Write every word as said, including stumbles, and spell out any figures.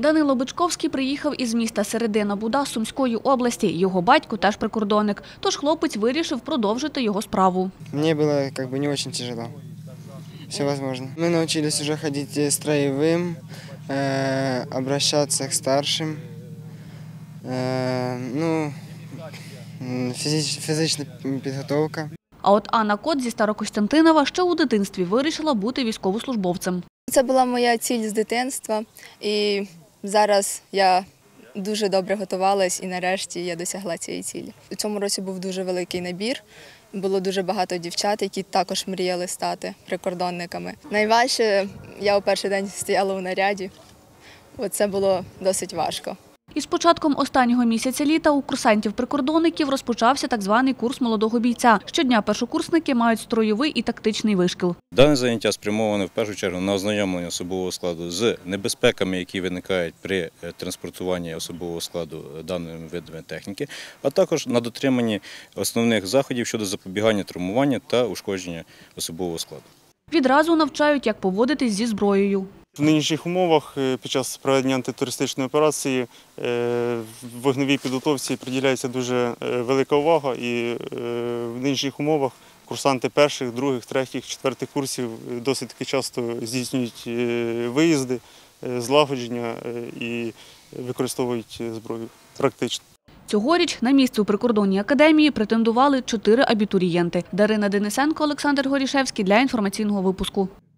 Данило Бичковський приїхав із міста Середина Буда Сумської області. Його батько теж прикордонник. Тож хлопець вирішив продовжити його справу. Мені було як би, не дуже тяжело. Все можливо. Ми навчились вже ходити строєвим, е, обращатися к старшим. Е, ну, фізич, фізична підготовка. А от Анна Кот зі Старокостянтинова ще у дитинстві вирішила бути військовослужбовцем. Це була моя ціль з дитинства, і зараз я дуже добре готувалась і нарешті я досягла цієї цілі. У цьому році був дуже великий набір, було дуже багато дівчат, які також мріяли стати прикордонниками. Найважче, я у перший день стояла у наряді, бо це було досить важко. Із початком останнього місяця літа у курсантів-прикордонників розпочався так званий курс молодого бійця. Щодня першокурсники мають строєвий і тактичний вишкіл. Дане заняття спрямоване в першу чергу на ознайомлення особового складу з небезпеками, які виникають при транспортуванні особового складу даними видами техніки, а також на дотриманні основних заходів щодо запобігання травмування та ушкодження особового складу. Відразу навчають, як поводитись зі зброєю. В нинішніх умовах під час проведення антитерористичної операції в вогневій підготовці приділяється дуже велика увага, і в нинішніх умовах курсанти перших, других, третіх, четвертих курсів досить таки часто здійснюють виїзди, злагодження і використовують зброю практично. Цьогоріч на місце у прикордонній академії претендували чотири абітурієнти. Дарина Денисенко, Олександр Горішевський для інформаційного випуску.